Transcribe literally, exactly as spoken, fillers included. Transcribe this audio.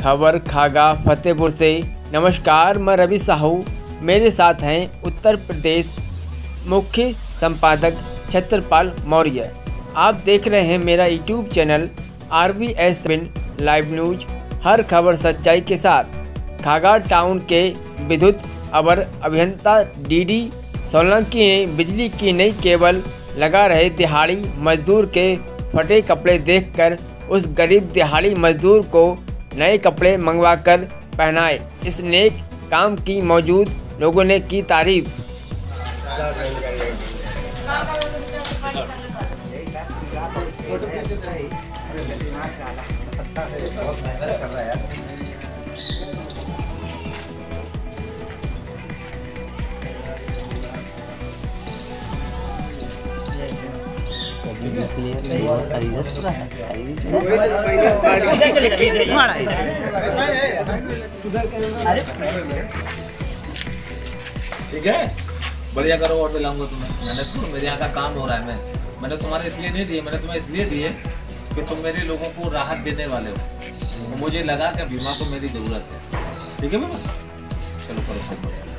खबर खागा फतेहपुर से। नमस्कार, मैं रवि साहू। मेरे साथ हैं उत्तर प्रदेश मुख्य संपादक छत्रपाल मौर्य। आप देख रहे हैं मेरा YouTube channel R V S live news, हर खबर सच्चाई के साथ। खागा टाउन के विद्युत अवर अभियंता डी डी सोलंकी ने बिजली की नई केबल लगा रहे दिहाड़ी मजदूर के फटे कपड़े देखकर उस गरीब दिहाड़ी मजदूर को नए कपड़े मंगवाकर पहनाए। इस नेक काम की मौजूद लोगों ने की तारीफ। ठीक है, बढ़िया करो और दिलाऊंगा तुम्हें। मैंने तो मेरे यहाँ का काम हो रहा है। मैं मैंने तुम्हारे इसलिए नहीं दिए, मैंने तुम्हें इसलिए दिए कि तुम मेरे लोगों को राहत देने वाले हो। तो मुझे लगा कि बीमा को मेरी ज़रूरत है। ठीक है बाबा, चलो करो सब बढ़िया।